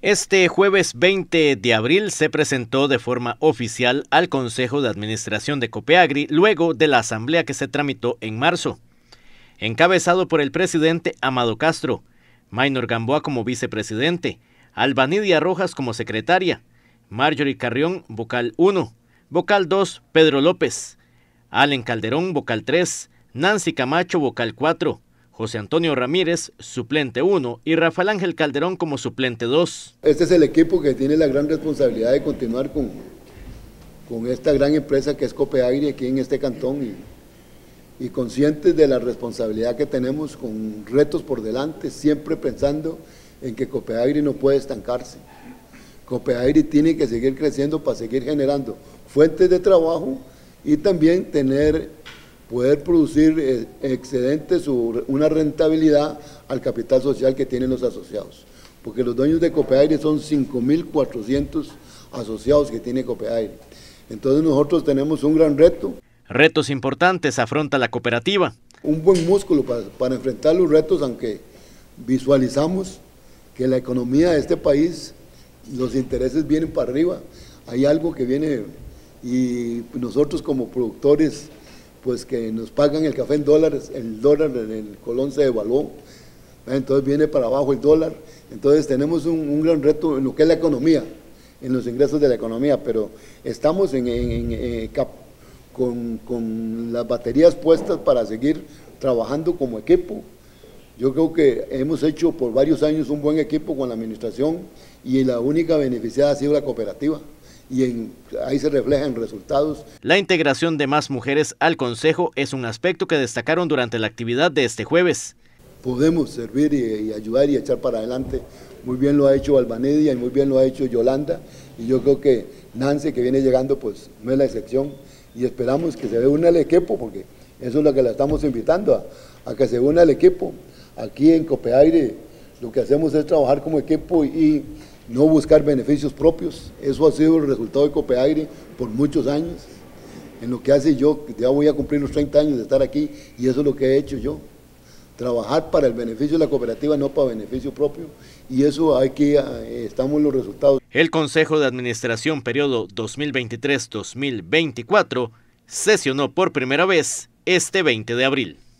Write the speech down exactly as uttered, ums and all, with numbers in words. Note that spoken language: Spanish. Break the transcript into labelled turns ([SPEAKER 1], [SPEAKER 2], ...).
[SPEAKER 1] Este jueves veinte de abril se presentó de forma oficial al Consejo de Administración de Copeagri luego de la asamblea que se tramitó en marzo. Encabezado por el presidente Amado Castro, Maynor Gamboa como vicepresidente, Albanidia Rojas como secretaria, Marjorie Carrión, vocal uno, vocal dos, Pedro López, Allen Calderón, vocal tres, Nancy Camacho, vocal cuatro, José Antonio Ramírez, suplente uno, y Rafael Ángel Calderón como suplente dos.
[SPEAKER 2] Este es el equipo que tiene la gran responsabilidad de continuar con, con esta gran empresa que es Copeagri aquí en este cantón y, y conscientes de la responsabilidad que tenemos con retos por delante, siempre pensando en que Copeagri no puede estancarse. Copeagri tiene que seguir creciendo para seguir generando fuentes de trabajo y también tener... poder producir excedentes o una rentabilidad al capital social que tienen los asociados. Porque los dueños de Copeagri son cinco mil cuatrocientos asociados que tiene Copeagri. Entonces nosotros tenemos un gran reto.
[SPEAKER 1] Retos importantes afronta la cooperativa.
[SPEAKER 2] Un buen músculo para, para enfrentar los retos, aunque visualizamos que la economía de este país, los intereses vienen para arriba. Hay algo que viene y nosotros como productores, pues que nos pagan el café en dólares, el dólar en el colón se devaluó, entonces viene para abajo el dólar, entonces tenemos un, un gran reto en lo que es la economía, en los ingresos de la economía, pero estamos en, en, en, en, con, con las baterías puestas para seguir trabajando como equipo. Yo creo que hemos hecho por varios años un buen equipo con la administración y la única beneficiada ha sido la cooperativa. Y en, ahí se reflejan resultados.
[SPEAKER 1] La integración de más mujeres al Consejo es un aspecto que destacaron durante la actividad de este jueves.
[SPEAKER 2] Podemos servir y, y ayudar y echar para adelante. Muy bien lo ha hecho Albanidia y muy bien lo ha hecho Yolanda. Y yo creo que Nancy, que viene llegando, pues no es la excepción. Y esperamos que se una al equipo, porque eso es lo que la estamos invitando, a, a que se una al equipo. Aquí en Copeagri lo que hacemos es trabajar como equipo y, y no buscar beneficios propios. Eso ha sido el resultado de Copeagri por muchos años. En lo que hace yo, ya voy a cumplir los treinta años de estar aquí, y eso es lo que he hecho yo. Trabajar para el beneficio de la cooperativa, no para beneficio propio, y eso aquí eh, estamos en los resultados.
[SPEAKER 1] El Consejo de Administración periodo dos mil veintitrés a dos mil veinticuatro sesionó por primera vez este veinte de abril.